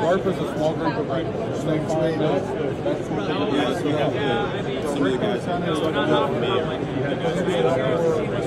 ARPA's a small group of like snake fine. That's Yeah, some of the guys.